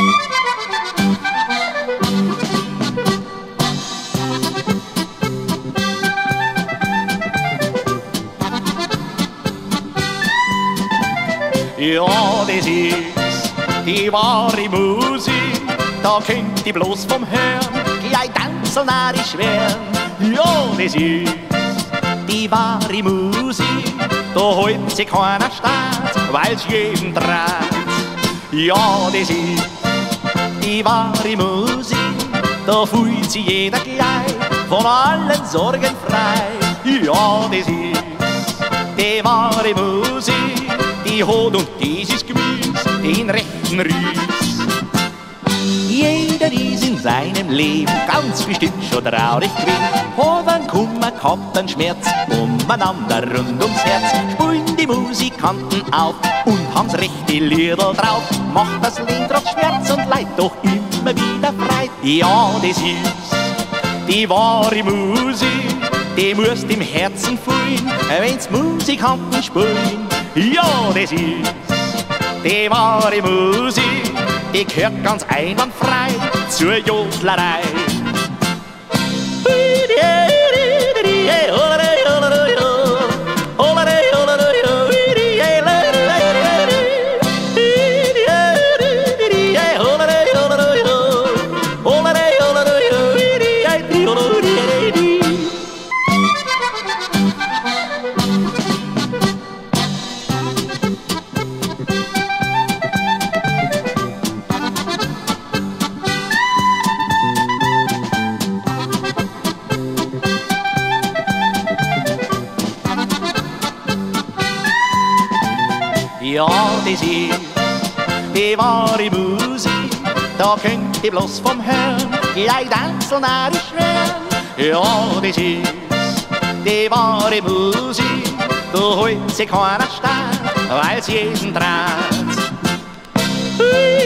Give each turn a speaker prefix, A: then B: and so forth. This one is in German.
A: Ja, das ist die wahre Musik, da könnt ihr bloß vom Hören gleich tanzelnarisch werden. Ja, das ist die wahre Musik, da hält sich keiner statt, weil's jeden trat. Ja, das ist die wahre Musik, da fühlt sich jeder gleich von allen Sorgen frei. Ja, das ist die wahre Musik, die hat und dieses Gemüse den rechten Ries. Jeder ist in seinem Leben ganz bestimmt schon traurig gewesen, hat einen Kummer gehabt, einen Schmerz, umeinander rund ums Herz. Spielen die Musikanten auf und haben's rechte Liedl drauf, macht das Leben trotz Schmerz und Leid doch immer wieder frei. Ja, das ist die wahre Musik, die musst im Herzen fühlen, wenn's Musikanten spielen. Ja, das ist die wahre Musik, die gehört ganz einwandfrei zur Jodlerei. Ja, das ist die wahre Musik, da könnt ihr bloß vom Hören gleich tanzelnarisch werden. Ja, das ist die wahre Musik, da hält sich keiner statt, weil's jeden trat.